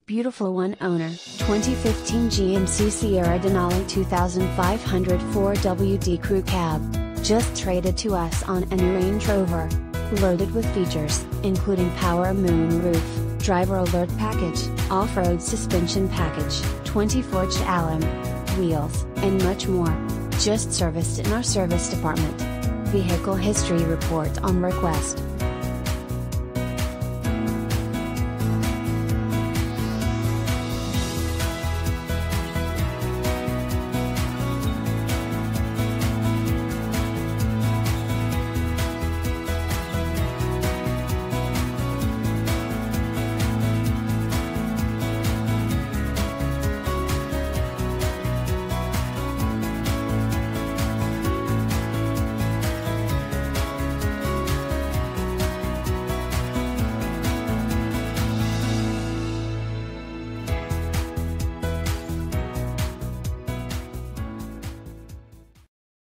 Beautiful one owner, 2015 GMC Sierra Denali 2504 WD Crew Cab. Just traded to us on a new Range Rover. Loaded with features, including power moon roof, driver alert package, off-road suspension package, 20-forged alum wheels, and much more. Just serviced in our service department. Vehicle history report on request.